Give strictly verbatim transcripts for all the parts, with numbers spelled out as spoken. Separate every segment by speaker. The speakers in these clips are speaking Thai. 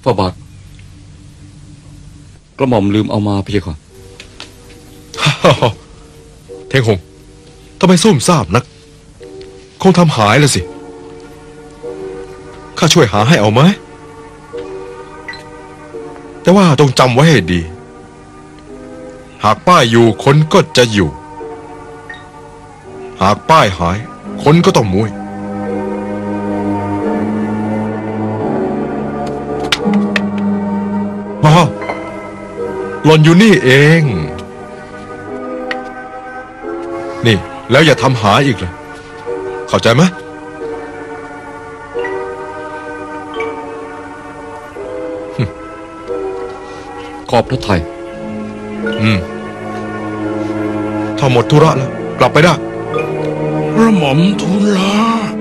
Speaker 1: ฝ่าบาทกระหม่อมลืมเอามาพี่ค่ะ
Speaker 2: เทงหงทำไมซุ่มซ่ามนักคงทำหายแล้วสิข้าช่วยหาให้เอาไหมแต่ว่าจงจำไว้ให้ดีหากป้ายอยู่คนก็จะอยู่หากป้ายหายคนก็ต้องมุ้ยอ๋อหล่นอยู่นี่เองนี่แล้วอย่าทำหายอีกเลยเข้าใจไหม
Speaker 1: ขอบพระทัย
Speaker 2: อืมถ้าหมดธุระแล้วกลับไปได้
Speaker 3: กระหม่อมทูลลา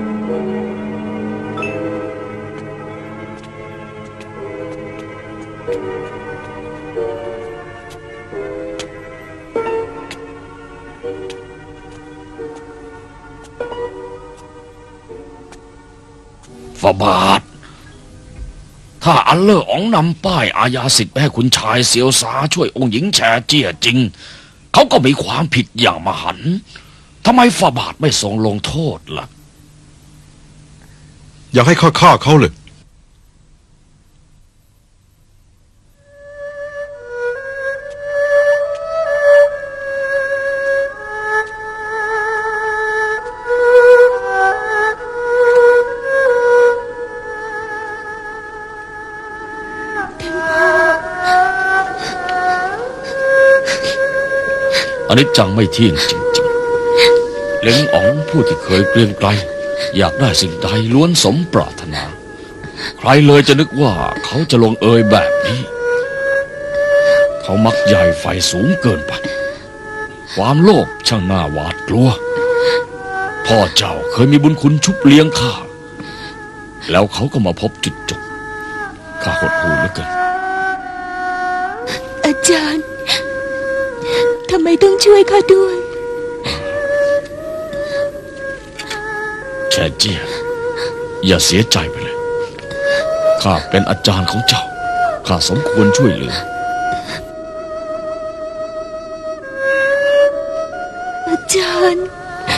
Speaker 3: ฝ่าบาทถ้าอันเลออ๋องนำป้ายอาญาสิทธิ์ไปให้คุณชายเสียวสาช่วยองค์หญิงแฉเจี้ยจริงเขาก็มีความผิดอย่างมหันต์ทำไมฝ่าบาทไม่ทรงลงโทษล่ะ
Speaker 2: อยากให้ข้าฆ่าเขาเลย
Speaker 3: อนิจจังไม่เที่ยงจริงๆเล้งอ๋องผู้ที่เคยเกรียงไกรอยากได้สิ่งใดล้วนสมปรารถนาใครเลยจะนึกว่าเขาจะลงเอยแบบนี้เขามักใหญ่ไฟสูงเกินไปความโลภช่างน่าหวาดกลัวพ่อเจ้าเคยมีบุญคุณชุบเลี้ยงข้าแล้วเขาก็มาพบจุดจบข้าหดหู่เหลือเกิน
Speaker 4: อาจารย์ทำไมต้องช่วยข้าด้วย
Speaker 3: แช่เจี้ยอย่าเสียใจไปเลยข้าเป็นอาจารย์ของเจ้าข้าสมควรช่วยเหลือ
Speaker 4: อาจารย์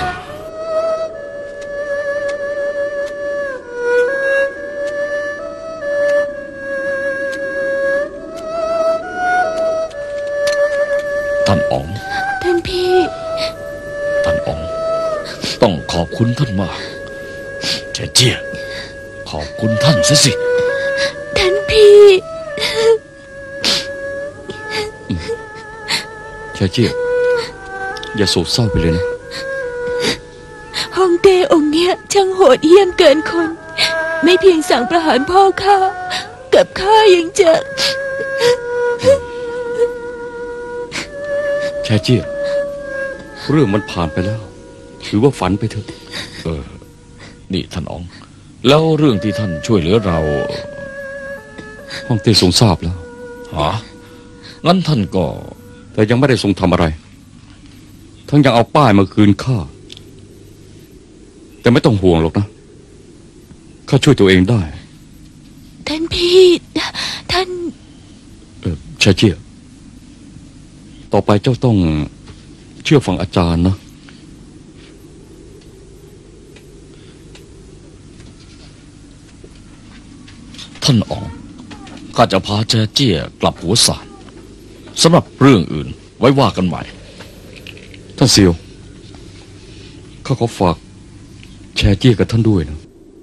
Speaker 3: ท่านอ๋อง
Speaker 4: ท่านพี่
Speaker 3: ท่านอ๋องต้องขอบคุณท่านมากแช่เจี้ยขอบคุณท่านสิสิ
Speaker 4: ท่านพี่
Speaker 1: แช่เจี้ยอย่าโศกเศร้าไปเลยนะ
Speaker 4: ฮองเต้องค์เนี้ยช่างโหดเหี้ยมเกินคนไม่เพียงสั่งประหารพ่อข้ากับข้ายังจะ
Speaker 1: แช่เจี้ยเรื่องมันผ่านไปแล้วถือว่าฝันไปเถอะ
Speaker 3: เออนี่ท่านอ๋องแล้วเรื่องที่ท่านช่วยเหลือเรา
Speaker 1: ฮ่องเต้ทรงทราบแล้ว
Speaker 3: ฮะงั้นท่านก็
Speaker 1: แต่ยังไม่ได้ทรงทำอะไรทั้งยังเอาป้ายมาคืนข้าแต่ไม่ต้องห่วงหรอกนะข้าช่วยตัวเองได้
Speaker 4: ท่านพี่ท่าน
Speaker 1: เออแช่เจี้ยต่อไปเจ้าต้องเชื่อฟังอาจารย์นะ
Speaker 3: ท่านอ๋องข้าจะพาแจเจี้ยกลับหัวศาลสำหรับเรื่องอื่นไว้ว่ากันใหม่
Speaker 1: ท่านเซียวข้าขอฝากแชเจี้ยกับท่านด้วยนะ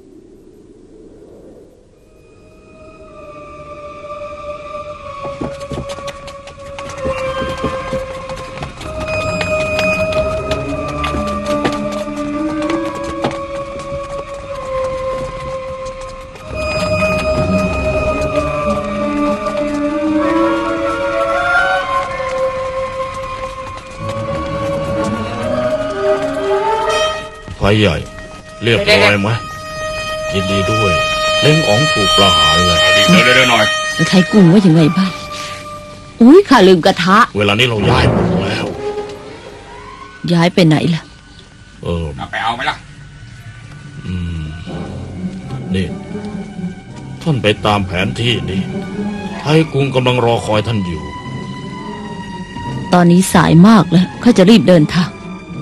Speaker 5: ไฟใหญ่เรียบร้อยไหมยินดีด้วยเล้งอ๋องถูกประหารเลย
Speaker 3: เดี๋ยวเดี๋ยวหน่อย
Speaker 6: ใครกุ้งว่ายังไงบ้างอุ้ยข้าลืมกระทะ
Speaker 5: เวลานี้เราย้ายหมดแล้ว
Speaker 6: ย้ายไปไหนล่ะ
Speaker 5: เออ
Speaker 3: ไปเอาไหมล่ะ
Speaker 5: อืมนี่ท่านไปตามแผนที่นี้ไทกรุงกำลังรอคอยท่านอยู่
Speaker 6: ตอนนี้สายมากแล้วข้าจะรีบเดินทาง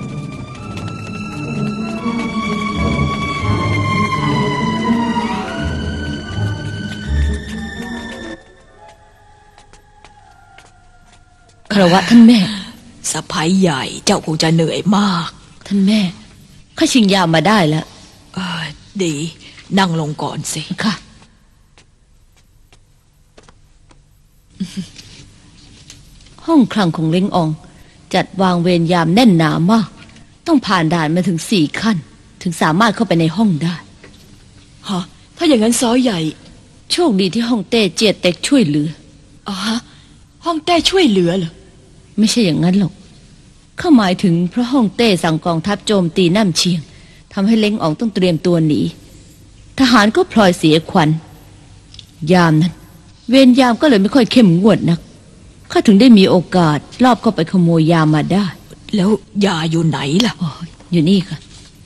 Speaker 6: คารวะท่านแม่
Speaker 4: สะพ้ายใหญ่เจ้าคงจะเหนื่อยมาก
Speaker 6: ท่านแม่ข้าชิงยามาได้แล้ว
Speaker 4: เออดีนั่งลงก่อนสิ
Speaker 6: ค่ะห้องคลังของเล้งอองจัดวางเวรยามแน่นหนามากต้องผ่านด่านมาถึงสี่ขั้นถึงสามารถเข้าไปในห้องได้
Speaker 4: ฮะถ้าอย่างนั้นซ้อใหญ่
Speaker 6: โชคดีที่ห้องเต้เจียเต็กช่วยเหลือ
Speaker 4: อ๋อฮะห้องเต้ช่วยเหลือเหรอ
Speaker 6: ไม่ใช่อย่างนั้นหรอกข้าหมายถึงเพราะห้องเต้สั่งกองทัพโจมตีน้ำเชียงทำให้เล้งอองต้องเตรียมตัวหนีทหารก็พลอยเสียขวัญยามนั้นเวรยามก็เลยไม่ค่อยเข้มงวดนักข้าถึงได้มีโอกาสลอบเข้าไปขโมยยามาได้
Speaker 4: แล้วยาอยู่ไหนล่ะ
Speaker 6: อ๋ออยู่นี่ค่ะ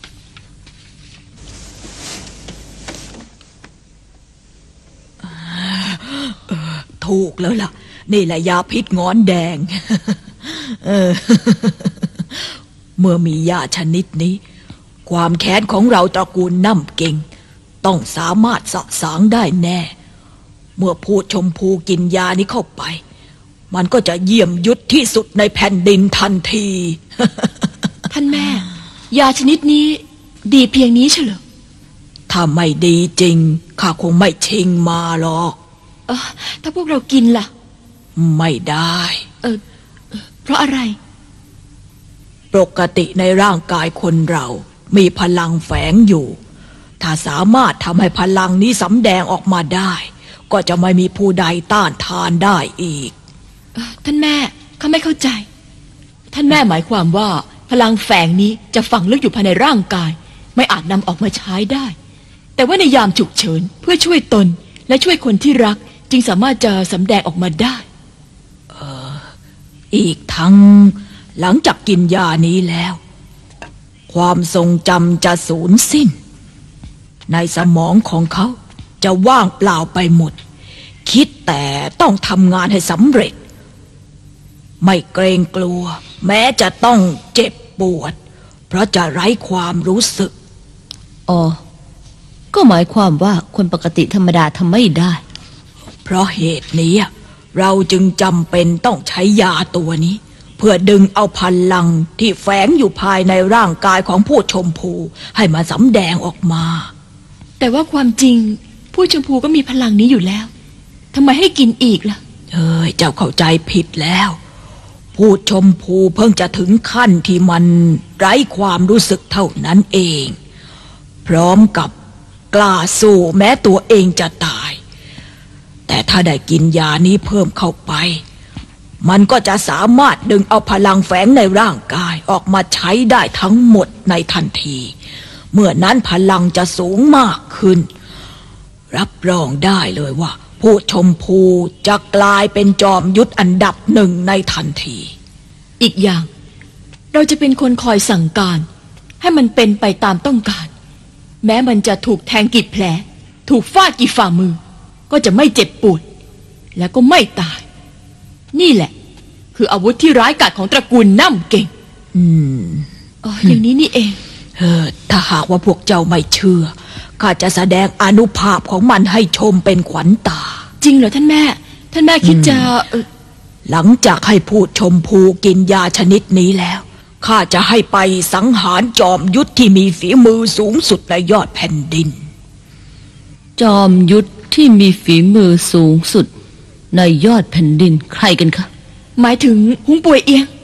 Speaker 4: ถูกแล้วล่ะนี่แหละยาพิษงอนแดงเออเมื่อมียาชนิดนี้ความแค้นของเราตระกูลน้ำเก่งต้องสามารถสะสางได้แน่เมื่อพูดชมพูกินยานี้เข้าไปมันก็จะเยี่ยมยุทธที่สุดในแผ่นดินทันที
Speaker 7: ท่านแม่ยาชนิดนี้ดีเพียงนี้เฉลอ
Speaker 4: ถ้าไม่ดีจริงข้าคงไม่ชิงมาหรอก
Speaker 7: เออถ้าพวกเรากินล่ะ
Speaker 4: ไม่ได้
Speaker 7: เออเพราะอะไร
Speaker 4: ปกติในร่างกายคนเรามีพลังแฝงอยู่ถ้าสามารถทำให้พลังนี้สำแดงออกมาได้ก็จะไม่มีผู้ใดต้านทานได้อีก
Speaker 7: ท่านแม่ข้าไม่เข้าใจท่านแม่หมายความว่าพลังแฝงนี้จะฝังลึกอยู่ภายในร่างกายไม่อาจนำออกมาใช้ได้แต่ว่าในยามฉุกเฉินเพื่อช่วยตนและช่วยคนที่รักจึงสามารถจะสำแดงออกมาได้
Speaker 4: เอออีกทั้งหลังจากกินยานี้แล้วความทรงจำจะสูญสิ้นในสมองของเขาจะว่างเปล่าไปหมดคิดแต่ต้องทำงานให้สำเร็จไม่เกรงกลัวแม้จะต้องเจ็บปวดเพราะจะไร้ความรู้สึก
Speaker 6: อ๋อก็หมายความว่าคนปกติธรรมดาทำไม่ได้
Speaker 4: เพราะเหตุนี้เราจึงจำเป็นต้องใช้ยาตัวนี้เพื่อดึงเอาพลังที่แฝงอยู่ภายในร่างกายของผู้ชมพูให้มาสำแดงออกมา
Speaker 7: แต่ว่าความจริงผู้ชมพูก็มีพลังนี้อยู่แล้วทำไมให้กินอีกล่ะ
Speaker 4: เอ้ยเจ้าเข้าใจผิดแล้วผู้ชมพูเพิ่งจะถึงขั้นที่มันไร้ความรู้สึกเท่านั้นเองพร้อมกับกล้าสู้แม้ตัวเองจะตายแต่ถ้าได้กินยานี้เพิ่มเข้าไปมันก็จะสามารถดึงเอาพลังแฝงในร่างกายออกมาใช้ได้ทั้งหมดในทันทีเมื่อนั้นพลังจะสูงมากขึ้นรับรองได้เลยว่าผู้ชมพูจะกลายเป็นจอมยุทธอันดับหนึ่งในทันที
Speaker 7: อีกอย่างเราจะเป็นคนคอยสั่งการให้มันเป็นไปตามต้องการแม้มันจะถูกแทงกี่แผลถูกฟาดกี่ฝ่ามือก็จะไม่เจ็บปวดและก็ไม่ตายนี่แหละคืออาวุธที่ร้ายกาจของตระกูลน้ำเก่ง
Speaker 4: อืม
Speaker 7: อ๋ออย่างนี้นี่เอง
Speaker 4: เออถ้าหากว่าพวกเจ้าไม่เชื่อข้าจะแสดงอานุภาพของมันให้ชมเป็นขวัญตา
Speaker 7: จริงเหรอท่านแม่ท่านแม่คิดจะ
Speaker 4: หลังจากให้พูดชมพูกินยาชนิดนี้แล้วข้าจะให้ไปสังหารจอมยุทธที่มีฝีมือสูงสุดในยอดแผ่นดิน
Speaker 6: จอมยุทธที่มีฝีมือสูงสุดในยอดแผ่นดินใครกันคะ
Speaker 7: หมายถึงหุ้งป่วยเอียง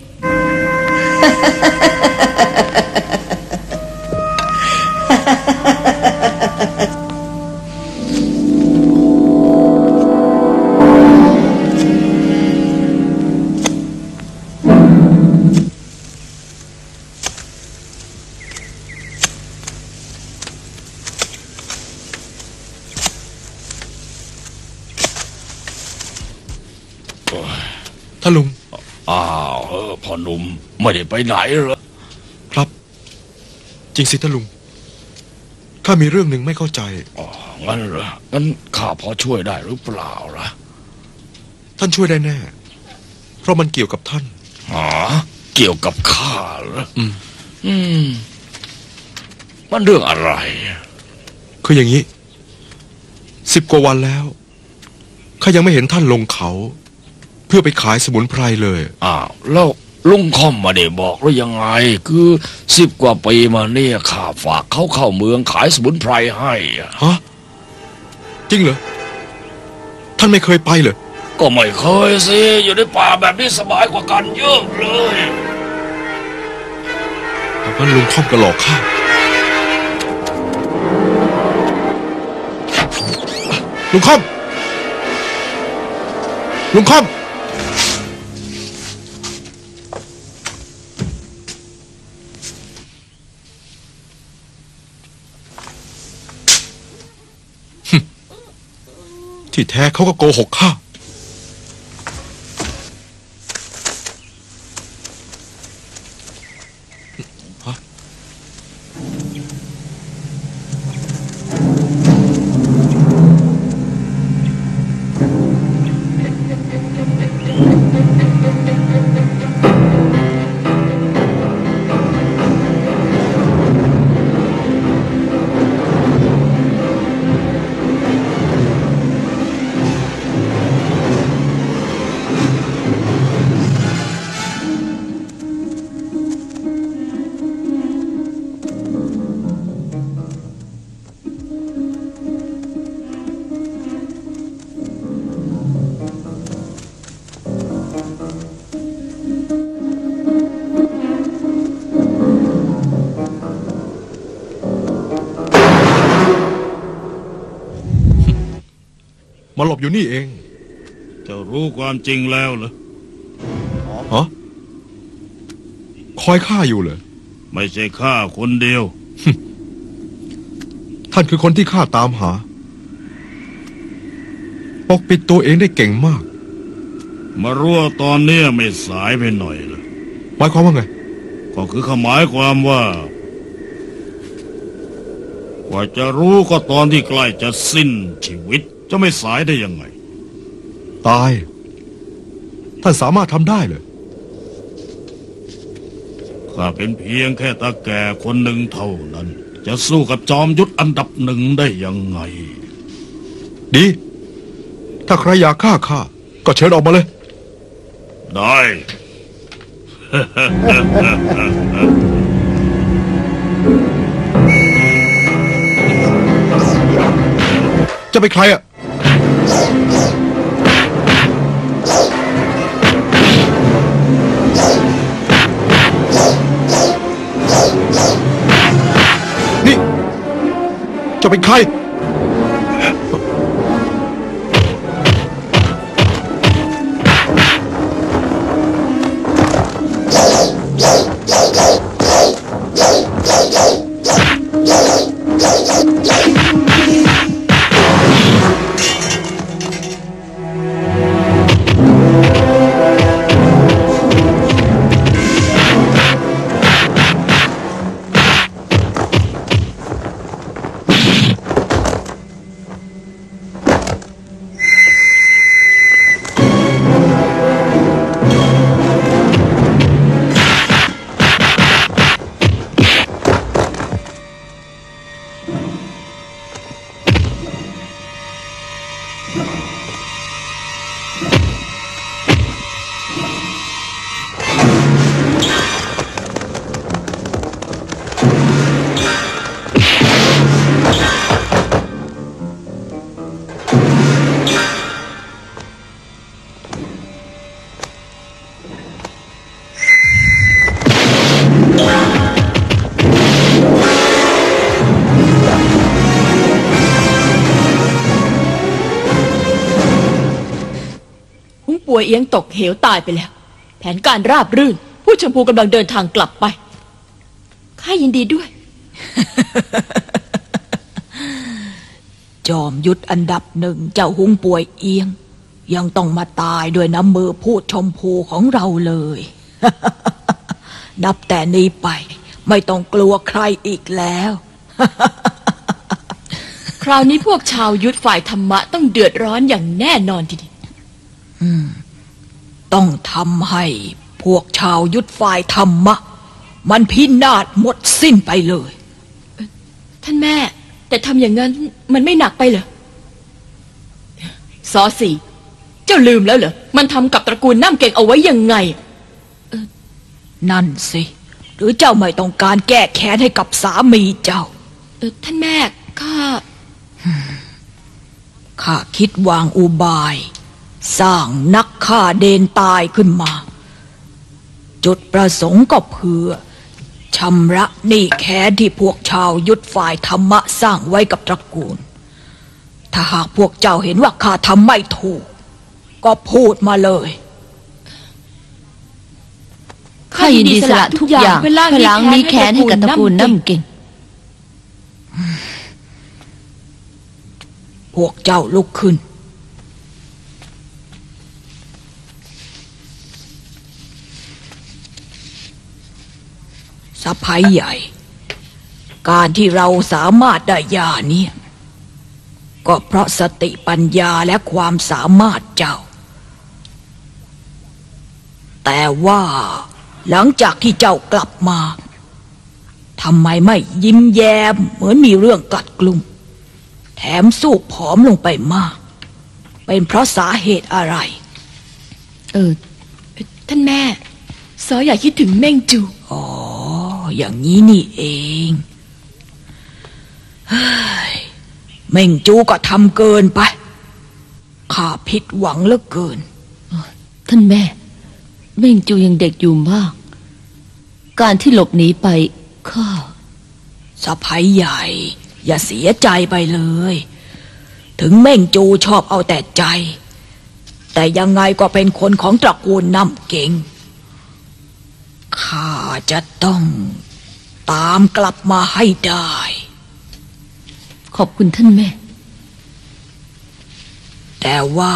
Speaker 2: ท่านลุง
Speaker 3: อ้าวเออพ่อหนุ่มไม่ได้ไปไหนเหรอ
Speaker 2: ครับจริงสิท่านลุงข้ามีเรื่องหนึ่งไม่เข้าใจ
Speaker 3: อ๋องั้นเหรองั้นข้าพอช่วยได้หรือเปล่าล่ะ
Speaker 2: ท่านช่วยได้แน่ เพราะมันเกี่ยวกับท่าน
Speaker 3: อ๋อเกี่ยวกับข้าเหรอ
Speaker 2: อืม
Speaker 3: อืมมันเรื่องอะไร
Speaker 2: คืออย่างนี้สิบกว่าวันแล้วข้ายังไม่เห็นท่านลงเขา เพื่อไปขายสมุนไพรเลย
Speaker 3: อ้าวแล้วลุงค่อมมาได้บอกหรือยังไง คือสิบกว่าปีมาเนี่ยข้าฝากเขาเข้าเมืองขายสมุนไพรให้อะ
Speaker 2: ฮะ จริงเหรอ ท่านไม่เคยไปเหรอ
Speaker 3: ก็ไม่เคยสิอยู่ในป่าแบบนี้สบายกว่ากันเยอะเลย
Speaker 2: งั้นลุงค่อมก็หลอกข้า ลุงค่อม ลุงค่อม ที่แท้เขาก็โกหกข้า มาหลบอยู่นี่เอง
Speaker 5: เจ้ารู้ความจริงแล้วเหรอ
Speaker 2: ฮะ คอยข้าอยู่เหรอ
Speaker 5: ไม่ใช่ข้าคนเดียว
Speaker 2: ท่านคือคนที่ข้าตามหา ปกปิดตัวเองได้เก่งมาก
Speaker 5: มารู้ว่าตอนเนี้ยไม่สายไปหน่อยเหรอ
Speaker 2: หมายความว่าไง
Speaker 5: ก็คือขมายความว่า กว่าจะรู้ก็ตอนที่ใกล้จะสิ้นชีวิต จะไม่สายได้ยังไง
Speaker 2: ตาย ท่านสามารถทำได้เหรอ
Speaker 5: ข้าเป็นเพียงแค่ตาแก่คนหนึ่งเท่านั้น จะสู้กับจอมยุทธอันดับหนึ่งได้ยังไง
Speaker 2: ดี ถ้าใครอยากฆ่าข้า ก็เชิญออกมาเลย
Speaker 5: ได้
Speaker 2: จะเป็นใครอ่ะ นี่ จะเป็นใคร
Speaker 7: ป่วยเอียงตกเหวตายไปแล้ว แผนการราบรื่น ผู้ชมพูกำลังเดินทางกลับไปข้ายินดีด้วย
Speaker 4: จอมยุทธอันดับหนึ่งเจ้าหุงป่วยเอียง ยังต้องมาตายด้วยน้ำมือผู้ชมพูของเราเลย นับแต่นี้ไปไม่ต้องกลัวใครอีกแล้ว
Speaker 7: ราวนี้พวกชาวยุทธฝ่ายธรรมะต้องเดือดร้อนอย่างแน่นอนทีเดียว
Speaker 4: ต้องทำให้พวกชาวยุทธฝ่ายธรรมะ มันพินาศหมดสิ้นไปเลย
Speaker 7: ท่านแม่ แต่ทำอย่างนั้นมันไม่หนักไปเหรอซอสี่เจ้าลืมแล้วเหรอมันทำกับตระกูลน้ำเก่งเอาไว้ยังไง
Speaker 4: นั่นสิหรือเจ้าไม่ต้องการแก้แค้นให้กับสามีเจ้า
Speaker 7: เออท่านแม่ข้า
Speaker 4: ข้าคิดวางอุบาย สร้างนักฆ่าเดนตายขึ้นมา จุดประสงค์ก็เพื่อชำระหนี้แค้นที่พวกชาวยุทธฝ่ายธรรมะสร้างไว้กับตระกูล ถ้าหากพวกเจ้าเห็นว่าข้าทำไม่ถูก ก็พูดมาเลย
Speaker 6: ข้ายินดีสละทุกอย่างเพื่อล้างนี้แค้นให้กับตระกูลน้ำเก่ง
Speaker 4: พวกเจ้าลุกขึ้นสะพ้ายใหญ่การที่เราสามารถได้ยานี้ก็เพราะสติปัญญาและความสามารถเจ้าแต่ว่าหลังจากที่เจ้ากลับมาทำไมไม่ยิ้มแย้มเหมือนมีเรื่องกลัดกลุ่มแถมสู้ผอมลงไปมากเป็นเพราะสาเหตุอะไร
Speaker 6: เออ
Speaker 7: ท่านแม่ซออย่าคิดถึงเม่งจู
Speaker 4: อ๋ออย่างนี้นี่เองเฮ้ยเม่งจูก็ทำเกินไปข้าผิดหวังเหลือเกิน
Speaker 6: ท่านแม่เม่งจูยังเด็กอยู่มาก การที่หลบหนีไปข้า
Speaker 4: สะพ้ายใหญ่อย่าเสียใจไปเลยถึงเม่งจูชอบเอาแต่ใจแต่ยังไงก็เป็นคนของตระกูลน้ำเก่งข้าจะต้องตามกลับมาให้ได้
Speaker 6: ขอบคุณท่านแม่
Speaker 4: แต่ว่า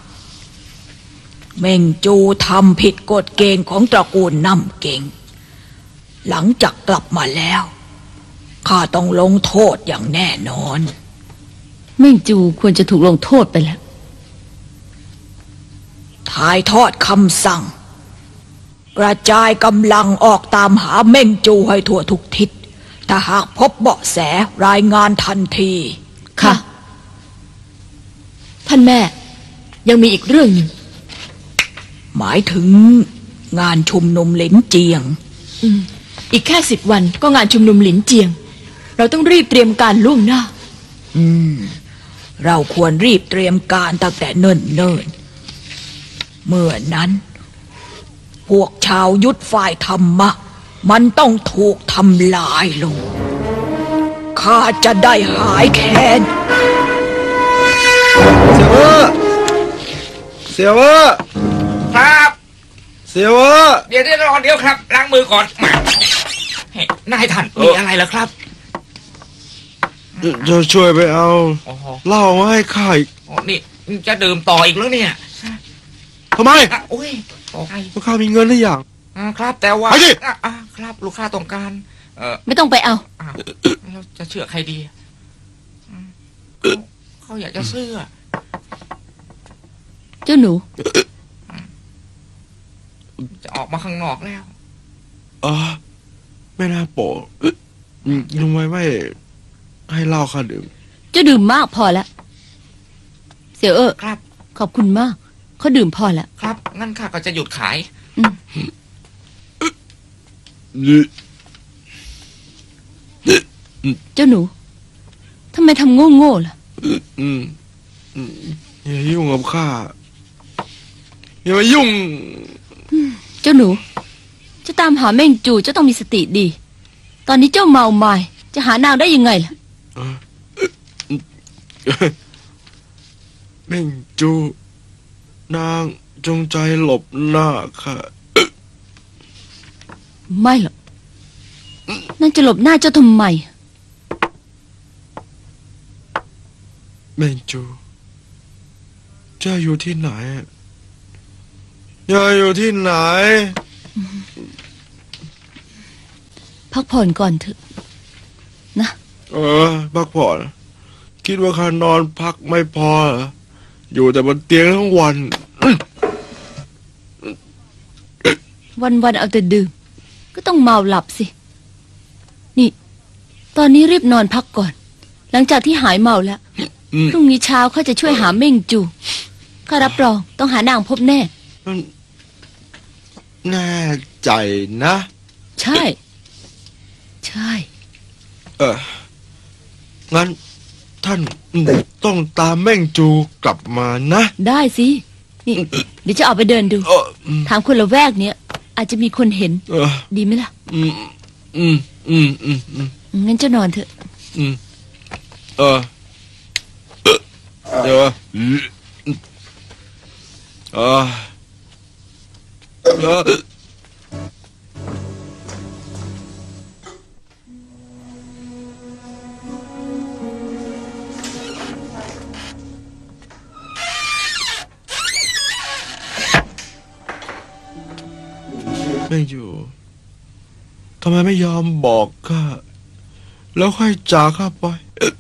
Speaker 4: เม่งจูทำผิดกฎเกณฑ์ของตระกูลน้ำเก่งหลังจากกลับมาแล้วข้าต้องลงโทษอย่างแน่นอน
Speaker 6: เม่งจูควรจะถูกลงโทษไปแล้ว
Speaker 4: ถ่ายทอดคำสั่งกระจายกำลังออกตามหาเม่งจูให้ทั่วทุกทิศถ้าหากพบเบาะแสรายงานทันที
Speaker 7: ค่ะท่านแม่ยังมีอีกเรื่องหนึ่ง
Speaker 4: หมายถึงงานชุมนุมหลินเจียง
Speaker 7: อืมอีกแค่สิบวันก็งานชุมนุมหลินเจียงเราต้องรีบเตรียมการล่วงหน้า
Speaker 4: อืมเราควรรีบเตรียมการตั้งแต่เนิ่นๆเมื่อนั้นพวกชาวยุทธฝ่ายธรรมะมันต้องถูกทำลายลงข้าจะได้หายแค้น
Speaker 2: เสียวเวอร์
Speaker 8: ครับ
Speaker 2: เสียวเวอร์
Speaker 8: เดี๋ยวเดี๋ยวรอเดี๋ยวครับล้างมือก่อนนายท่านมีอะไรเหรอครับ
Speaker 2: จะช่วยไปเอาเหล้ามาให้ข้าอีก
Speaker 8: นี่จะดื่มต่ออีกแล้วเนี่ย
Speaker 2: ทำไม
Speaker 8: โอ้ย
Speaker 2: ลูกค้ามีเงินหรือยัง
Speaker 8: ครับแต่ว่าครับลูกค้าต้องการ
Speaker 6: เออไม่ต้องไปเอา
Speaker 8: เราจะเชื่อใครดีเขาอยากจะซื้อ
Speaker 6: เจ้าหนู
Speaker 8: จะออกมาข้างนอกแล้ว
Speaker 2: อ๋อไม่น่าโปะลุงไว้ไม่ให้เหล้าข้าดื่ม
Speaker 6: จะดื่มมากพอแล้วเสี่ยวเออ
Speaker 8: ครับ
Speaker 6: ขอบคุณมากเขาดื่มพอแล้ว
Speaker 8: ครับงั้นข้าก็จะหยุดขาย
Speaker 6: เจ้าหนูทำไมทำโง่โง่ล่ะ
Speaker 2: อืมอย่ายุ่งกับข้าอย่ามายุ่ง
Speaker 6: เจ้าหนูจะตามหาเม่งจูจะต้องมีสติดีตอนนี้เจ้าเมาไม้จะหานางได้ยังไงล่ะ
Speaker 2: เม่งจูนางจงใจหลบหน้าค่ะ
Speaker 6: ไม่หรอกนางจะหลบหน้าเจ้าทำไม
Speaker 2: เม่งจูเจ้าอยู่ที่ไหนเจ้าอยู่ที่ไหน
Speaker 6: พักผ่อนก่อนเถอะนะ
Speaker 2: เออพักผ่อนแกคิดว่าข้านอนพักไม่พอเหรออยู่แต่บนเตียงทั้งวัน
Speaker 6: วันๆเอาแต่ดื่มก็ต้องเมาหลับสินี่ ตอนนี้รีบนอนพักก่อน หลังจากที่หายเมาแล้วพรุ่งนี้เช้าเขาจะช่วยหาเม่งจูข้ารับรองต้องหานางพบแน่
Speaker 2: แน่ใจนะ
Speaker 6: ใช่ ใช่
Speaker 2: เอองั้นท่านต้องตามแม่งจูกลับมานะ
Speaker 6: ได้สินี่เดี๋ยวจะออกไปเดินดู
Speaker 2: เอออืม
Speaker 6: ถามคนละแวกเนี้ยอาจจะมีคนเห็น
Speaker 2: เออ
Speaker 6: ดีไหมล่ะ
Speaker 2: อืมอืมอืมอืมอืม
Speaker 6: งั้นจะนอนเถอะ
Speaker 2: อืมเออเดี๋ยวเออเออไม่อยู่ทำไมไม่ยอมบอกข้าแล้วค่อยจากข้าไป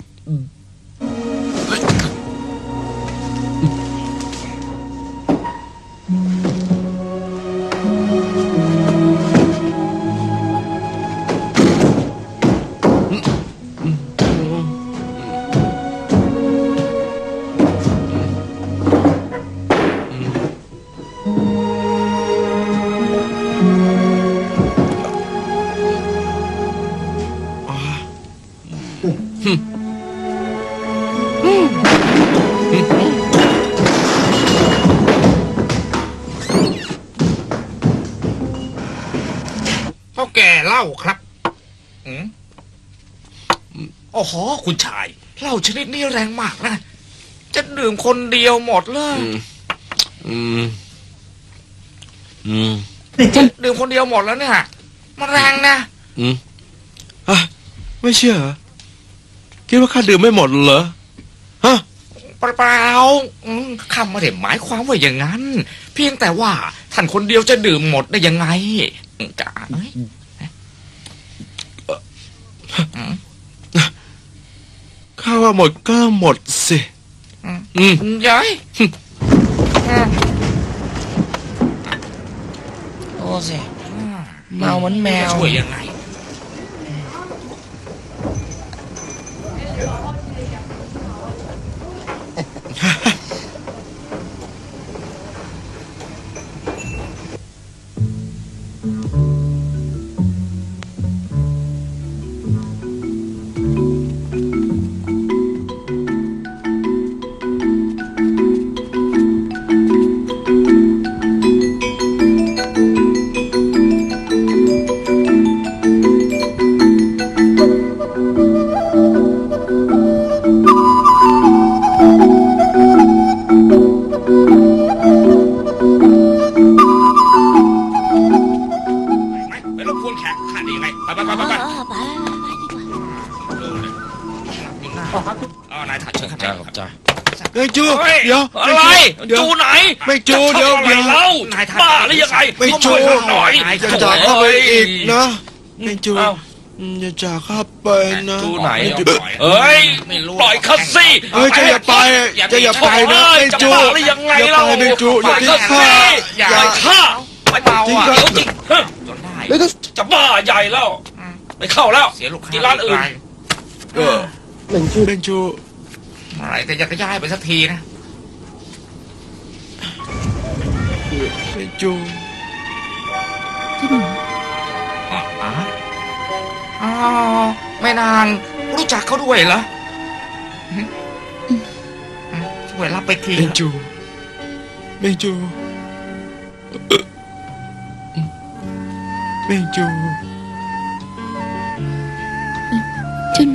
Speaker 8: พ่อแก่เหล้าครับอืมโอ้โหคุณชายเหล้าชนิดนี้แรงมากนะจะดื่มคนเดียวหมดเลย
Speaker 2: อืมอืม
Speaker 8: จะดื่มคนเดียวหมดแล้วเนี่ยมันแรงนะ
Speaker 2: อืมอ่ะไม่เชื่อเหรอคิดว่าข้าดื่มไม่หมดเหรอฮะ
Speaker 8: เปล่าๆอืมคำไม่ได้หมายความว่าอย่างนั้น เพียงแต่ว่าท่านคนเดียวจะดื่มหมดได้ยังไงจ๋าเอ้ย
Speaker 2: ข้าว่าหมดก็หมดสิ อืม
Speaker 8: ย้ายโอ้สิเมาเหมือนแมวช่วยยังไงไปรบกวนแขกข้าได้ยังไงไปไปไปไปไปอ๋อนายถัดเชิญครับขอบใจ
Speaker 2: เฮ้ยจู
Speaker 8: เฮ้ย
Speaker 2: เดี๋ยว
Speaker 8: อะไร
Speaker 2: เดี๋ยว
Speaker 8: จูไหน
Speaker 2: ไม่จูเดี๋ยว
Speaker 8: จะทำอะไร
Speaker 2: เดี๋ยว
Speaker 8: เล่านายบ้าหรือยังไง
Speaker 2: ไม่จู
Speaker 8: เข้ามาหน่อย
Speaker 2: อย่าจากเข้าไปอีกนะไม่จูอืมอย่าจากเข้าไปนะ
Speaker 8: จูไหน
Speaker 2: ม่จู
Speaker 8: เอ้ยปล่อยคัสซี่
Speaker 2: เฮ้ยจะอย่าไปจะอย่าไปนะไม่จู
Speaker 8: จะบ้าหรือยังไง
Speaker 2: อย่า
Speaker 8: เล่า
Speaker 2: ไปไม่จูอย่าทิ้งข้า
Speaker 8: อย่า
Speaker 2: อย่า
Speaker 8: ฆ่าไม่เมา
Speaker 2: ทิ้ง
Speaker 8: อ่ะ
Speaker 2: ข้า
Speaker 8: เดี๋ยวจริงเฮ้ยจนได้
Speaker 2: แล้วก็
Speaker 3: จะบ้าใหญ่แล้วไม่เข้าแล้ว
Speaker 8: เสียลูกค้า
Speaker 3: กินร้านอื่น
Speaker 2: เออเป็นจูเป็นจู
Speaker 8: อะไรแต่อยากจะย้ายไปสักทีนะ
Speaker 2: เป็นจู
Speaker 8: อ๋ออ๋อแม่นางรู้จักเขาด้วยเหรอช่วยรับไปที
Speaker 2: เป็นจูเป็นจูเป็นจู
Speaker 6: เจ้าหนู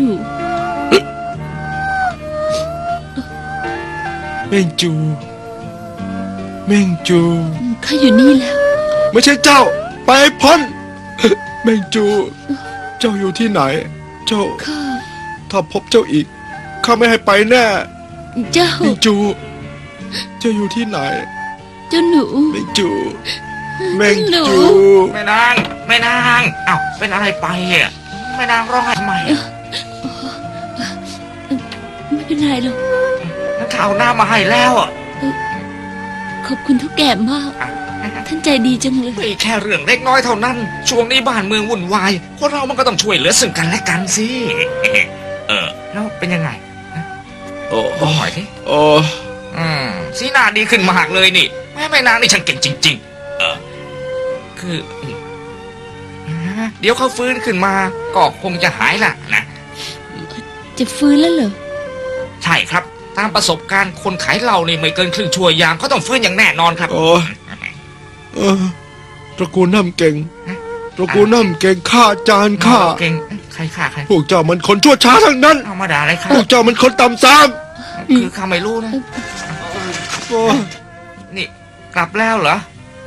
Speaker 2: เม่งจูเม่งจู
Speaker 6: ข้าอยู่นี่แล้ว
Speaker 2: ไม่ใช่เจ้า ไปพ้นเม่งจู เจ้าอยู่ที่ไหน เจ้า
Speaker 6: ข้า
Speaker 2: ถ้าพบเจ้าอีกข้าไม่ให้ไปแน่
Speaker 6: เจ้า
Speaker 2: เม่งจู เจ้าอยู่ที่ไหน
Speaker 6: เจ้าหนู
Speaker 2: เม่งจูเม่งจู
Speaker 8: แม่นางแม่นางอ้าวเป็นอะไรไปอ่ะแม่นางร้องไห้ทำไมอ่ะ
Speaker 6: ไม่เป็นไรหรอก
Speaker 8: งั้นข้าวหน้ามาให้แล้วอ่ะ
Speaker 6: ขอบคุณเท่าแก่มาก ท่านใจดีจังเลย
Speaker 8: ไม่แค่เรื่องเล็กน้อยเท่านั้น ช่วงนี้บ้านเมืองวุ่นวายคนเรามันก็ต้องช่วยเหลือซึ่งกันและกันสิ เออแล้วเป็นยังไง
Speaker 2: โอ้
Speaker 8: บอกหน่อยสิ
Speaker 2: โอ้
Speaker 8: อืมสีหน้าดีขึ้นมากเลยนี่แม่แม่นางนี่ช่างเก่งจริง ๆ เออ คือเดี๋ยวเขาฟื้นขึ้นมา ก็คงจะหายละนะ
Speaker 6: จะฟื้นแล้วเหรอ
Speaker 8: ใช่ครับ ตามประสบการณ์คนขายเหล้านี่ไม่เกินครึ่งชั่วยามเขาต้องฟื้นอย่างแน่นอนครับ
Speaker 2: โอ้เออตระกูลน้ำเก่งตระกูลน้ำเก่งฆ่าจานฆ่า
Speaker 8: เก่งใครฆ่าใคร
Speaker 2: พวกเจ้ามันคนชั่วช้าทั้งนั้น
Speaker 8: เอามาด่าอะไรครับ
Speaker 2: พวกเจ้ามันคนต่ำซ้
Speaker 8: คือข้าไม่รู้นะ
Speaker 2: ำโอ้
Speaker 8: นี่กลับแล้วเหรอ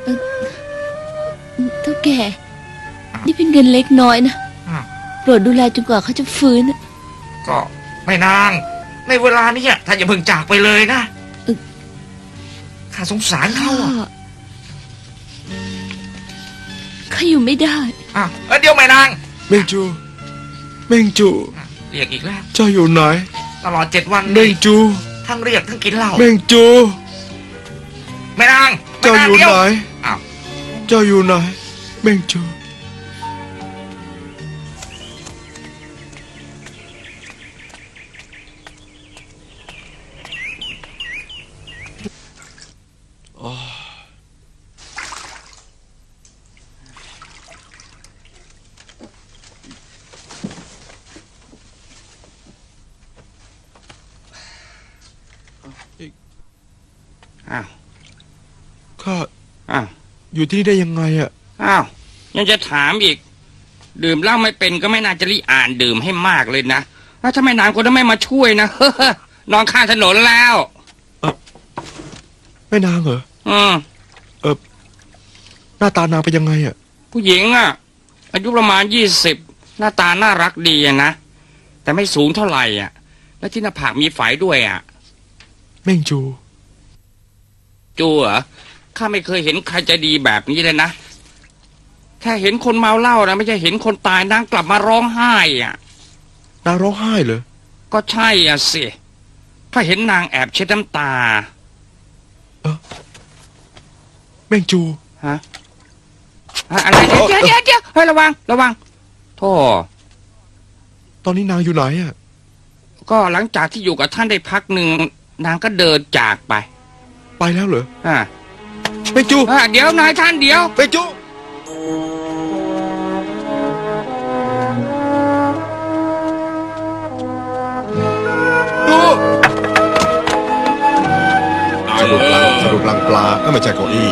Speaker 6: เท่าแก่ นี่เป็นเงินเล็กน้อยนะ
Speaker 8: อ้าว
Speaker 6: โปรดดูแลจนกว่าเขาจะฟื้น
Speaker 8: ก็ไม่นางในเวลานี้ท่านอย่าเพิ่งจากไปเลยนะ
Speaker 6: เออ
Speaker 8: ข้าสงสารเขาอะ
Speaker 6: ข้าอยู่ไม่ได้
Speaker 8: อ้าวเอ้ยเดี๋ยวแม่นาง
Speaker 2: เม่งจูเม่งจู
Speaker 8: เรียกอีกแล้ว
Speaker 2: เจ้าอยู่ไหน
Speaker 8: ตลอดเจ็ดวัน
Speaker 2: เม่งจู
Speaker 8: ทั้งเรียกทั้งกินเหล้า
Speaker 2: เม่งจู
Speaker 8: แม่นางแม่
Speaker 2: เจ้าน
Speaker 8: าง
Speaker 2: อยู่
Speaker 8: เดี๋ยว
Speaker 2: ไหน
Speaker 8: อ้าว
Speaker 2: เจ้าอยู่ไหนเม่งจูอ๋อ
Speaker 9: อ้าว
Speaker 2: ข้า
Speaker 9: อ้าว
Speaker 2: อยู่ที่นี่ได้ยังไงอะ
Speaker 9: อ้าวยังจะถามอีก ดื่มเหล้าไม่เป็นก็ไม่น่าจะรีอ่านดื่มให้มากเลยนะแล้วถ้าไม่นานคนนั้นไม่มาช่วยนะ นอนข้างถนนแล้ว
Speaker 2: แม่นางเหรอ
Speaker 9: อืม
Speaker 2: เออหน้าตานางเป็นยังไงอะ
Speaker 9: ผู้หญิงอ่ะ อายุประมาณยี่สิบหน้าตาน่ารักดีอะนะแต่ไม่สูงเท่าไหร่อ่ะ และที่หน้าผากมีไฝด้วยอ่ะ
Speaker 2: เม่งจู
Speaker 9: จูเหรอข้าไม่เคยเห็นใครใจดีแบบนี้เลยนะแค่เห็นคนเมาเหล้านะไม่ใช่เห็นคนตายนางกลับมาร้องไห้อ่ะ
Speaker 2: นางร้องไห้เหรอ
Speaker 9: ก็ใช่อ่ะสิข้าเห็นนางแอบเช็ดน้ำตา
Speaker 2: เม่งจู
Speaker 9: ฮะอะอะไรเดี๋ยวเดี๋ยวเดี๋ยวเดี๋ยวเฮ้ยระวังระวังโธ่
Speaker 2: ตอนนี้นางอยู่ไหนอะ
Speaker 9: ก็หลังจากที่อยู่กับท่านได้พักหนึ่งนางก็เดินจากไป
Speaker 2: ไปแล้วเหรอ
Speaker 9: อ่า
Speaker 2: เม่งจู
Speaker 9: อ่ะเดี๋ยวนายท่านเดี๋ยว
Speaker 2: เม่งจูสรุปลังสรุปลังปลาก็ไม่ใช่เก้าอี้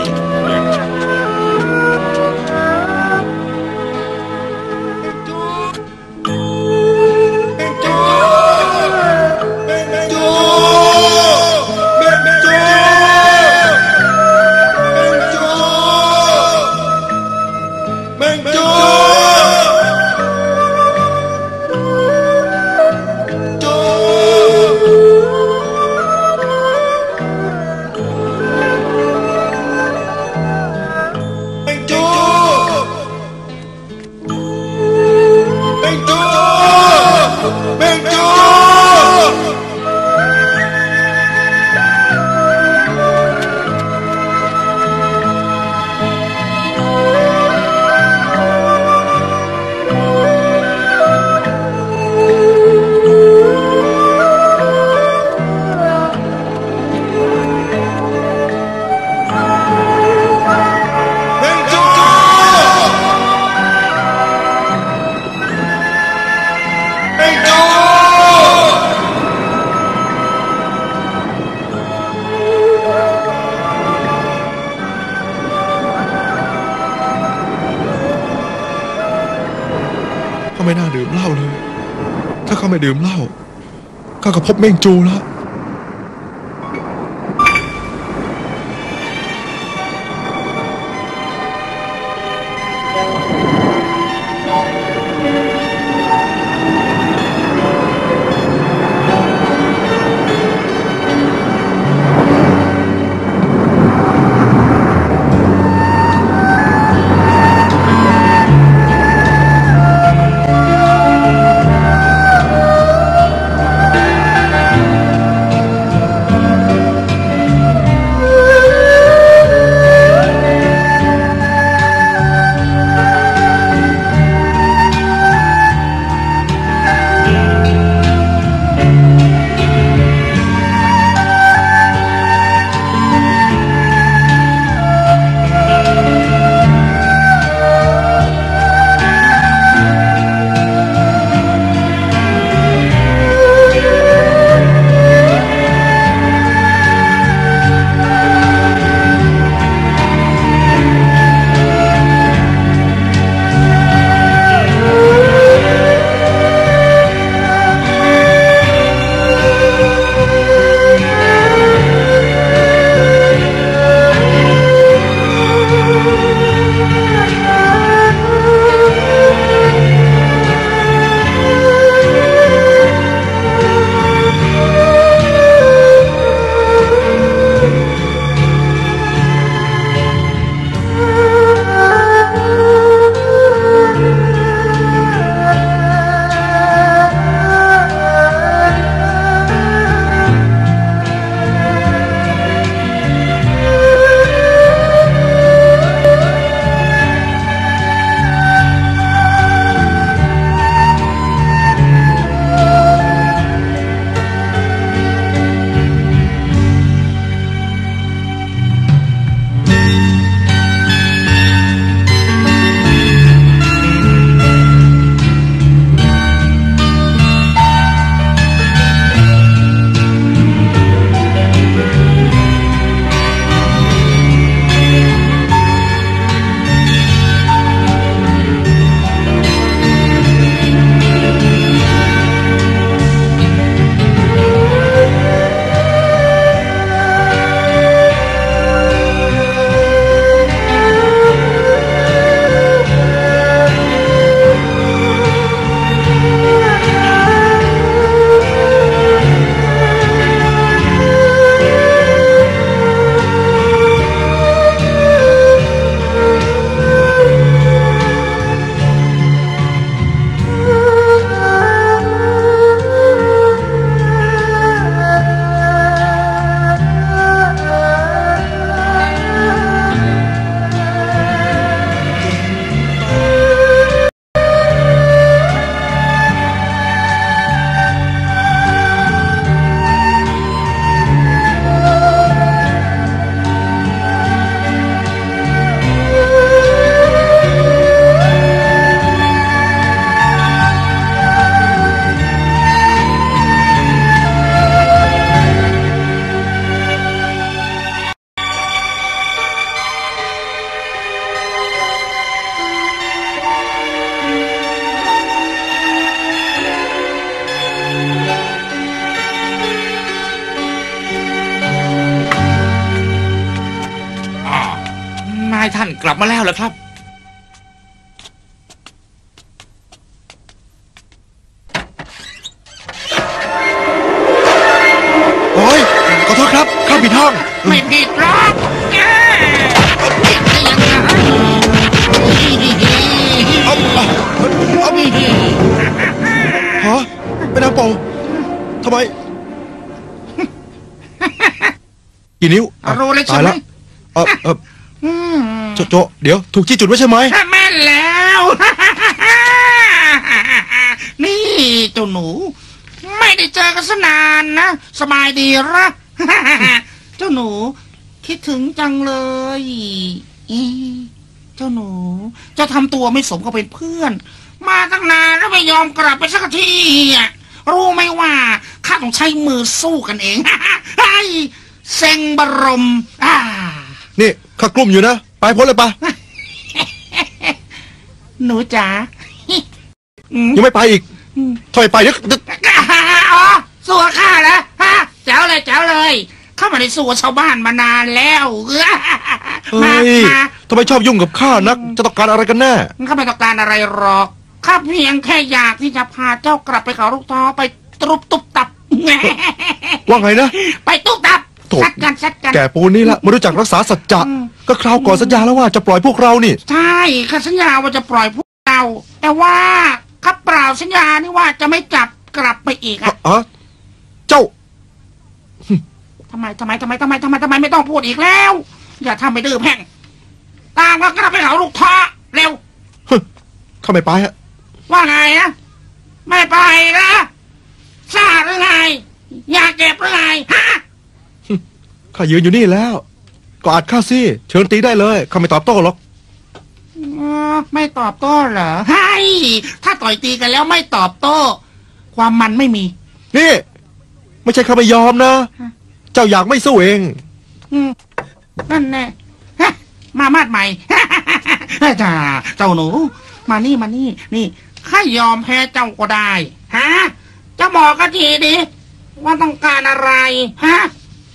Speaker 2: ไม่น่าดื่มเหล้าเลย ถ้าเขาไม่ดื่มเหล้าข้าก็พบเม่งจูแล้ว
Speaker 8: ายท่านกลับมาแล้วเหรอครับ
Speaker 2: โอ้ยขอโทษครับข้าผิดห้อง
Speaker 9: ไม่ผิดหรอกแกผิดได้ยังไง
Speaker 2: เอาเอาเอาฮะเป็นนางโปทำไมกี่นิ้วอ่ะ
Speaker 9: รู้เลยใช่
Speaker 2: ตาย
Speaker 9: ไหม
Speaker 2: แล้วเออเออโจโจเดี๋ยวถูกจี้จุดไว้ใช่ไหม
Speaker 9: แม่นแล้ว นี่เจ้าหนู ไม่ได้เจอกันสนานนะสบายดีหรอ เจ้าหนู คิดถึงจังเลยอีเจ้าหนูจะทำตัวไม่สมกับเป็นเพื่อน มาตั้งนานแล้วไม่ยอมกลับไปสักทีอ่ะรู้ไหมว่าข้าต้องใช้มือสู้กันเอง ไอ้เซ็งบรมอ่า
Speaker 2: นี่ข้ากลุ่มอยู่นะไปพ้นเลยปะ
Speaker 9: หนูจ๋า
Speaker 2: ยังไม่ไปอีกถ้าไม่ไปเดี๋ยว
Speaker 9: อ๋อสู้กับข้าแล้วฮะแจ๋วเลยแจ๋วเลยข้าไม่ได้สู้กับชาวบ้านมานานแล้ว
Speaker 2: เฮ้ยทำไมชอบยุ่งกับข้านักจะต้องการอะไรกันแน่
Speaker 9: ข้าไม่ต้องการอะไรหรอกข้าเพียงแค่อยากที่จะพาเจ้ากลับไปเขาลูกท้อไปตรุบตุบตับ
Speaker 2: ว่าไงนะ
Speaker 9: ไปตุบตับ
Speaker 2: โถ่
Speaker 9: สัดกันสัดกัน
Speaker 2: แก่ปูนนี่ละไม่รู้จักรักษาสัจจะก็คราวก่อนสัญญาแล้วว่าจะปล่อยพวกเรานี่
Speaker 9: ใช่ข้าสัญญาว่าจะปล่อยพวกเราแต่ว่าข้าเปล่าสัญญานี่ว่าจะไม่จับกลับไปอีกอะ
Speaker 2: อะเจ้า
Speaker 9: ทำไมทำไมทำไมทำไมทำไมทำไมไม่ต้องพูดอีกแล้ว อย่าทำไปดื้อแพ่งตามก็กลับไปเขาลูกท้อเร็ว
Speaker 2: ข้าไม่ไปฮะ
Speaker 9: ว่าไงนะไม่ไปนะซ่าหรือไงอยากเก็บหรือไงฮะ
Speaker 2: ข้ายืนอยู่นี่แล้วก็อัดข้าสิเชิญตีได้เลยข้าไม่ตอบโต้หรอก
Speaker 9: อ๋อไม่ตอบโต้เหรอให้ ถ้าต่อยตีกันแล้วไม่ตอบโต้ ความมันไม่มี
Speaker 2: นี่ ไม่ใช่ข้าไม่ยอมนะ เจ้าอยากไม่สู้เอง
Speaker 9: อืมนั่นแน่ฮะมามาดใหม่ จ้าเจ้าหนู มานี่มานี่นี่ข้ายอมแพ้เจ้าก็ได้ฮะจะบอกกันทีดิว่าต้องการอะไรฮะ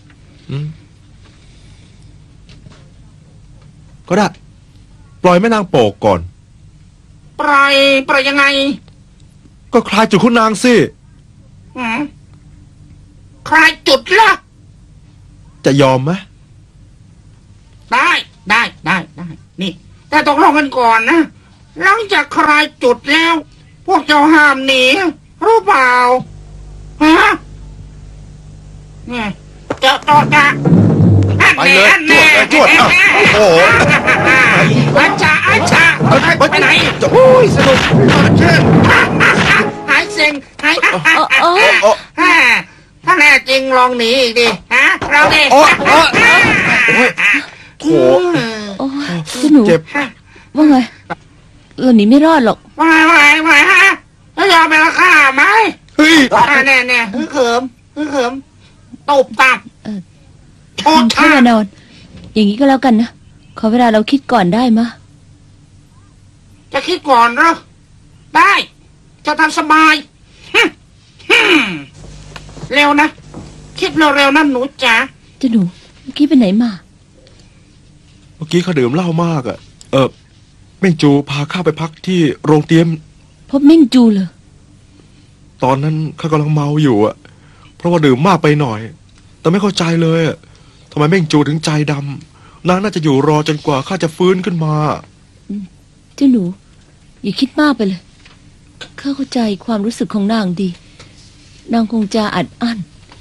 Speaker 2: ก็ได้ ปล่อยแม่นางโปกก่อน
Speaker 9: ปล่อยปล่อยยังไง
Speaker 2: ก็คลายจุดคุณนางสิ
Speaker 9: อืมใครจุดล่ะ
Speaker 2: จะยอมไหม
Speaker 9: ได้ได้ได้ได้นี่ แต่ตกลงกันก่อนนะหลังจากใครจุดแล้ว พวกเจ้าห้ามหนีรู้เปล่าฮะเนี่ยเจ้าต่อจะ
Speaker 2: ไปเลยจวดเลยจวดอ้าวโอ้โห
Speaker 9: อาจารย์อาจารย์ไปไหน
Speaker 2: โอ้ยสนุก
Speaker 9: เชิญหายเซ็งหาย
Speaker 6: โอ้โอ้
Speaker 9: ถ้าแน่จริงลองหนีอีกดิฮะเราดิ
Speaker 2: โอ้โอ้โถ
Speaker 6: โอ้เจ้าหนู
Speaker 2: เจ็บ
Speaker 6: ว่าไงเราหนีไม่รอดหรอก
Speaker 9: ว่าไงว่าไงว่าไงฮะแล้วยอมไปราคาไหม
Speaker 2: เฮ้ย
Speaker 9: แน่แน่ฮึเขิมฮึเขิมตบตับ
Speaker 6: เออ
Speaker 9: โอ้
Speaker 6: ท่านมานอน อย่างนี้ก็แล้วกันนะขอเวลาเราคิดก่อนได้มะ
Speaker 9: จะคิดก่อนเหรอได้ จะทำสบายฮึ่มฮึ่มเร็วนะ คิดเร็วๆนะหนูจ๋า
Speaker 6: เจ้าหนูเมื่อกี้ไปไหนมา
Speaker 2: เมื่อกี้ข้าดื่มเหล้ามากอ่ะ เออแม่งจูพาข้าไปพักที่โรงเตรียม
Speaker 6: พบเม่งจูเหรอ
Speaker 2: ตอนนั้นข้ากำลังเมาอยู่อ่ะ เพราะว่าดื่มมากไปหน่อย แต่ไม่เข้าใจเลยอะทำไมแม่งจูถึงใจดำนางน่าจะอยู่รอจนกว่าข้าจะฟื้นขึ้นมา
Speaker 6: เจ้าหนูอย่าคิดมากไปเลยข้าเข้าใจความรู้สึกของนางดี นางคงจะอัดอั้น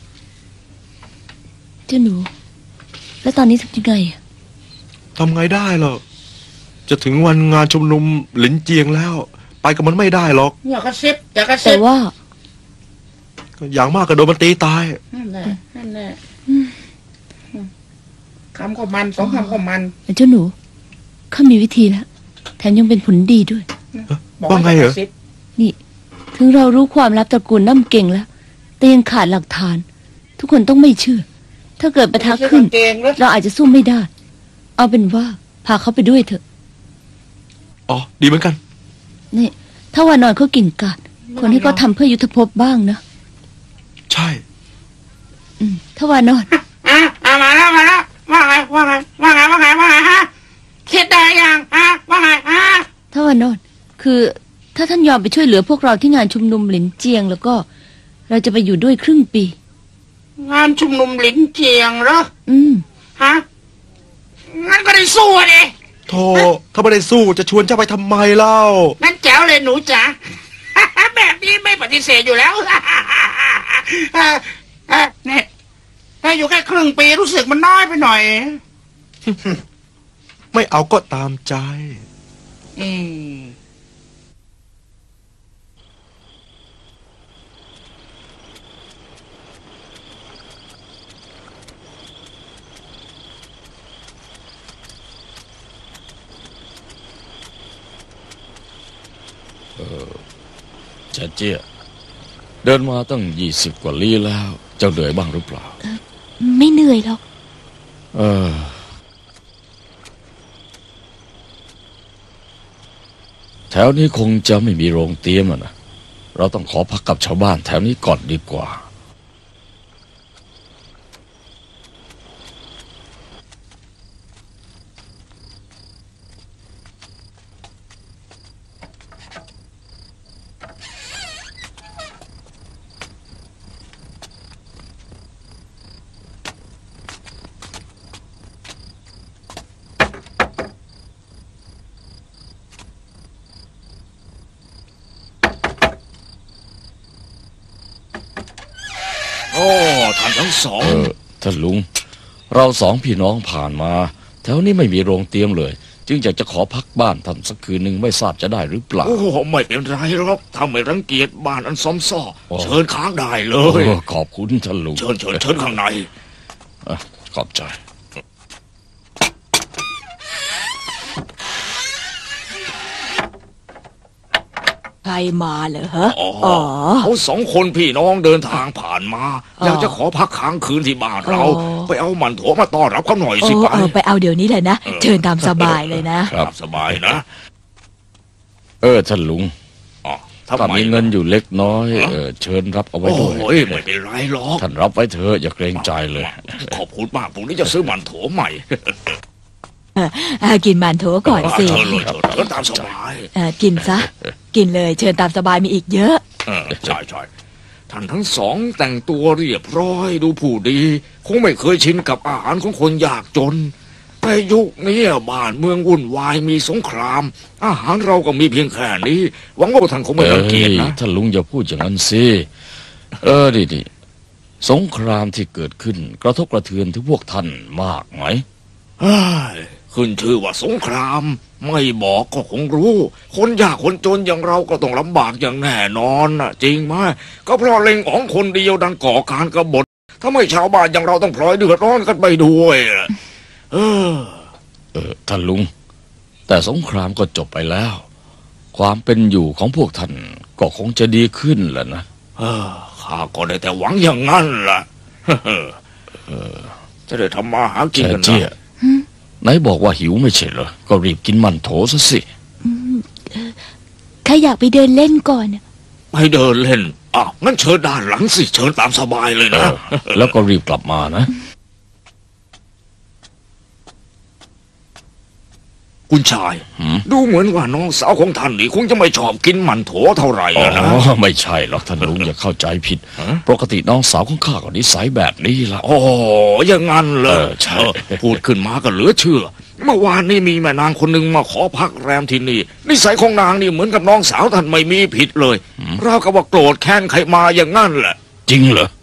Speaker 6: เจ้าหนู แล้วตอนนี้ทำยังไงอะ
Speaker 2: ทำไงได้หรอจะถึงวันงานชุมนุมหลินเจียงแล้ว ไปกับมันไม่ได้หรอก
Speaker 9: อย่ากระซิบอย่ากระซิ
Speaker 6: แต่
Speaker 9: บ
Speaker 6: ว่า
Speaker 2: อย่างมากก็โดนมันตีตาย
Speaker 9: นั่นแหละนั่นแหละคำของมันสองคำของมัน
Speaker 6: เจ้าหนูข้ามีวิธีแล้วแถมยังเป็นผลดีด้วย
Speaker 2: ว่าไงเหรอ
Speaker 6: นี่ ถึงเรารู้ความลับตระกูลน้ำเก่งแล้ว แต่ยังขาดหลักฐาน ทุกคนต้องไม่เชื่อ ถ้าเกิดปะทะขึ้น เราอาจจะสู้ไม่ได้ เอาเป็นว่าพาเขาไปด้วยเถอะ
Speaker 2: อ๋อ ดีเหมือนกัน
Speaker 6: นี่ ถ้าว่านอนเขากิ่งกาดคนให้เขาทำเพื่อยุทธภพบ้างนะ
Speaker 2: ใช่
Speaker 6: อืมถ้าว่านอน
Speaker 9: อ่ะอ่ะมาแล้วมาแล้วว่าไงว่าไงว่าไงว่าไงว่าไงฮะคิดได้ยังอ่ะว่าไงอ่ะ
Speaker 6: ถ้าว่านอนคือถ้าท่านยอมไปช่วยเหลือพวกเราที่งานชุมนุมหลินเจียงแล้วก็เราจะไปอยู่ด้วยครึ่งปี
Speaker 9: งานชุมนุมหลินเจียงเหรอ
Speaker 6: อืม
Speaker 9: ฮะงั้นก็ได้สู้ดิ
Speaker 2: โธ่ถ้าไม่ได้สู้จะชวนเจ้าไปทำไมเล่า
Speaker 9: งั้นแจ๋วเลยหนูจ๋า แบบนี้ไม่ปฏิเสธอยู่แล้ว เอ่อเอ่อเนี่ยถ้าอยู่แค่ครึ่งปีรู้สึกมันน้อยไปหน่อย
Speaker 2: ไม่เอาก็ตามใจ
Speaker 9: อืม
Speaker 3: เจ๊เจี้ยเดินมาตั้งยี่สิบกว่าลี้แล้วเจ้าเหนื่อยบ้างหรือเปล่า
Speaker 6: ไม่เหนื่อยหรอก
Speaker 3: เออแถวนี้คงจะไม่มีโรงเตรียมอะนะเราต้องขอพักกับชาวบ้านแถวนี้ก่อนดีกว่า
Speaker 5: โอ้ท่านทั้งสอง
Speaker 3: เออท่านลุงเราสองพี่น้องผ่านมาแถวนี้ไม่มีโรงเตรียมเลย จึงอยากจะขอพักบ้านท่านสักคืนหนึ่งไม่ทราบจะได้หรือเปล่า
Speaker 5: โอ้ไม่เป็นไรหรอกถ้าไม่รังเกียจบ้านอันซ้อมซ้อ
Speaker 3: โอ้
Speaker 5: เชิญค้างได้เล
Speaker 3: โอ้
Speaker 5: ย
Speaker 3: ขอบคุณท่านลุง
Speaker 5: เชิญเชิญเชิญข้างใน
Speaker 3: อ่ะขอบใจ
Speaker 4: ใครมาเหรอฮะ
Speaker 5: อ๋อ
Speaker 4: อ๋อ
Speaker 5: เขาสองคนพี่น้องเดินทางผ่านมา
Speaker 4: อ๋อ
Speaker 5: อ
Speaker 4: อ
Speaker 5: ยากจะขอพักค้างคืนที่บ้านเรา
Speaker 4: อ๋อ
Speaker 5: ไปเอาหมันโถมาต้อนรับเขาหน่อย
Speaker 4: โอ้
Speaker 5: สิไป
Speaker 4: เออไปเอาเดี๋ยวนี้เลยนะ
Speaker 5: เออ
Speaker 4: เชิญตามสบายเลยนะ
Speaker 3: ครับ
Speaker 5: สบายนะ
Speaker 3: เออท่านลุง
Speaker 5: อ๋อ
Speaker 3: ถ้า
Speaker 5: ทำไม
Speaker 3: มีเงินอยู่เล็กน้อย
Speaker 5: ฮะ
Speaker 3: เออเชิญรับเอาไว้
Speaker 5: โอ้
Speaker 3: ด้วย
Speaker 5: ยไม่เป็นไรหรอก
Speaker 3: ท่านรับไว้เถอะอย่าเกรงใจเลย
Speaker 5: ขอบคุณมากผมนี่จะซื้อหมันโถใหม่
Speaker 4: อ่ากินมันโถก่อนสิ
Speaker 5: เชิญเลยเชิญเชิญตามสบาย
Speaker 4: อ่ากินซะ กินเลยเชิญตามสบายมีอีกเยอะ
Speaker 5: เออใช่ใช่ท่านทั้งสองแต่งตัวเรียบร้อยดูผู้ดี คงไม่เคยชินกับอาหารของคนยากจนแต่ยุคนี้บ้านเมืองวุ่นวายมีสงคราม อาหารเราก็มีเพียงแค่นี้ หวังว่าท่านคงไม่รังเกียจนะ
Speaker 3: อ้ยท่านลุงอย่าพูดอย่างนั้นสิเออดิดิสงครามที่เกิดขึ้นกระทบกระเทือนถึงพวกท่านมากไหม
Speaker 5: เฮ้ยขึ้นชื่อว่าสงคราม ไม่บอกก็คงรู้ คนยากคนจนอย่างเราก็ต้องลำบากอย่างแน่นอนนะจริงไหมก็เพราะเล็งอ๋องคนเดียวดันก่อการกบฏถ้าไม่ชาวบ้านอย่างเราต้องพลอยเดือดร้อนกันไปด้วยอะเออ
Speaker 3: เออท่านลุง แต่สงครามก็จบไปแล้ว ความเป็นอยู่ของพวกท่านก็คงจะดีขึ้นแหละนะ
Speaker 5: เออข้าก็ได้แต่หวังอย่างนั้นล่ะ เออจะได้ทำมาหากิน
Speaker 3: แช่
Speaker 5: กัน
Speaker 3: เจี้ย
Speaker 5: นะ
Speaker 3: ไหนบอกว่าหิวไม่ใช่เหรอก็รีบกินมันโถซะสิ
Speaker 6: ข้าอยากไปเดินเล่นก่อน
Speaker 5: ให้เดินเล่นอ้าวงั้นเชิญด้านหลังสิเชิญตามสบายเลย
Speaker 3: เอ
Speaker 5: นะ
Speaker 3: อแล้วก็รีบกลับมานะ
Speaker 5: คุณชาย
Speaker 3: หืม
Speaker 5: ดูเหมือนว่าน้องสาวของท่านนี่คงจะไม่ชอบกินมันโถเท่าไหร่
Speaker 3: อ๋
Speaker 5: อะนะ
Speaker 3: อไม่ใช่หรอกท่านลุงอย่าเข้าใจผิด ปกติน้องสาวของข้าก็นิสัยแบบนี้ละ
Speaker 5: โอ้อยังงั้นเล
Speaker 3: เอย อใช่
Speaker 5: เออพูดขึ้นมาก็เหลือเชื่อ เมื่อวานนี้มีแม่นางคนหนึ่งมาขอพักแรมที่นี่ นิสัยของนางนี่เหมือนกับน้องสาวท่านไม่มีผิดเลยเราวกับว่าโกรธแค้นใครมาอย่างงั้นแหละ
Speaker 3: จริงเหรอ